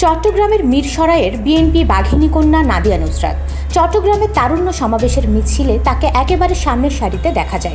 চট্টগ্রামের মিরসরাইয়ের বিএনপি বাঘিনী কন্যা নাদিয়া নুসরাত। চট্টগ্রামের তারুণ্য সমাবেশের মিছিলে তাকে একেবারে সামনের সারিতে দেখা যায়।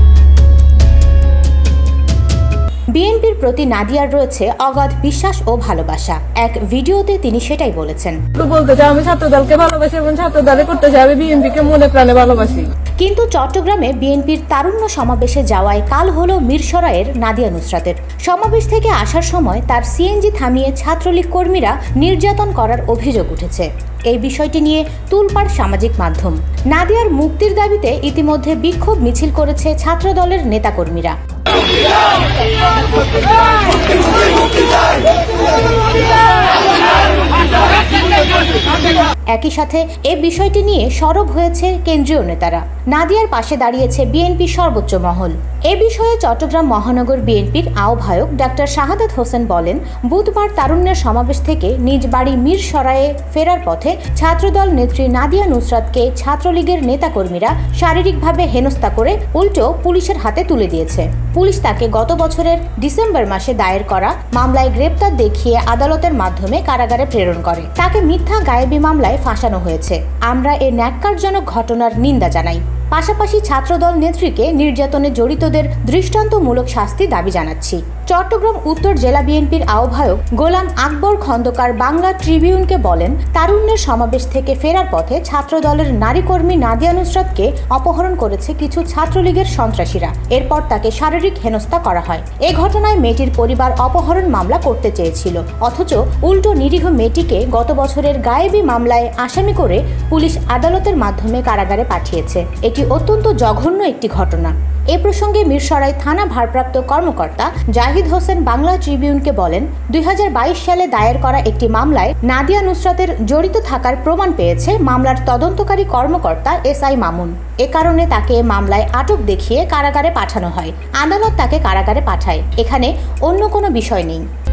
বিএনপির প্রতি নাদিয়ার রয়েছে অগাধ বিশ্বাস ও ভালোবাসা। এক ভিডিওতে তিনি সেটাই বলেছেন। আমি ছাত্রদলকে ভালোবাসি এবং ছাত্রদলে করতে চাই, আমি বিএনপিকে মনে প্রাণে ভালোবাসি। কিন্তু চট্টগ্রামে বিএনপির তারুণ্য সমাবেশে যাওয়ায় কাল হলো মিরসরাইয়ের নাদিয়া নুসরাতের। সমাবেশ থেকে আসার সময় তার সিএনজি থামিয়ে ছাত্রলীগ কর্মীরা নির্যাতন করার অভিযোগ উঠেছে। এই বিষয়টি নিয়ে তুলপাড় সামাজিক মাধ্যম। নাদিয়ার মুক্তির দাবিতে ইতিমধ্যে বিক্ষোভ মিছিল করেছে ছাত্রদলের নেতাকর্মীরা। একই সাথে এ বিষয়টি নিয়ে সরব হয়েছে কেন্দ্রীয় নেতারা। নাদিয়ার পাশে দাঁড়িয়েছে বিএনপি সর্বোচ্চ মহল। এ বিষয়ে চট্টগ্রাম মহানগর বিএনপির আহ্বায়ক ডাক্তার শাহাদাত হোসেন বলেন, বুধবার তারুণ্যের সমাবেশ থেকে নিজ বাড়ি মিরসরাইয়ে ফেরার পথে ছাত্রদল নেত্রী নাদিয়া নুসরাতকে ছাত্রলীগের নেতাকর্মীরা শারীরিকভাবে হেনস্থা করে উল্টো পুলিশের হাতে তুলে দিয়েছে। পুলিশ তাকে গত বছরের ডিসেম্বর মাসে দায়ের করা মামলায় গ্রেপ্তার দেখিয়ে আদালতের মাধ্যমে কারাগারে প্রেরণ করে। তাকে মিথ্যা গায়েবী মামলায় ফাঁসানো হয়েছে। আমরা এ ন্যাক্কারজনক ঘটনার নিন্দা জানাই। পাশাপাশি ছাত্রদল নেত্রীকে নির্যাতনে জড়িতদের দৃষ্টান্তমূলক শাস্তি দাবি জানাচ্ছি। চট্টগ্রাম উত্তর জেলা বিএনপির আহ্বায়ক গোলাম আকবর খন্দকার বাংলা ট্রিবিউনকে বলেন, তারুণ্যের সমাবেশ থেকে ফেরার পথে ছাত্রদলের নারী কর্মী নাদিয়া নুসরাতকে অপহরণ করেছে কিছু ছাত্রলীগের সন্ত্রাসীরা। এরপর তাকে শারীরিক হেনস্থা করা হয়। এ ঘটনায় মেয়েটির পরিবার অপহরণ মামলা করতে চেয়েছিল, অথচ উল্টো নিরীহ মেয়েটিকে গত বছরের গায়েবী মামলায় আসামি করে পুলিশ আদালতের মাধ্যমে কারাগারে পাঠিয়েছে। এটি অত্যন্ত জঘন্য একটি ঘটনা। এ প্রসঙ্গে মিরসরাই থানা ভারপ্রাপ্ত কর্মকর্তা জাহিদ হোসেন বাংলা ট্রিবিউনকে বলেন, 2022 সালে দায়ের করা একটি মামলায় নাদিয়া নুসরাতের জড়িত থাকার প্রমাণ পেয়েছে মামলার তদন্তকারী কর্মকর্তা এসআই মামুন। এ কারণে তাকে মামলায় আটক দেখিয়ে কারাগারে পাঠানো হয়। আদালত তাকে কারাগারে পাঠায়। এখানে অন্য কোনো বিষয় নেই।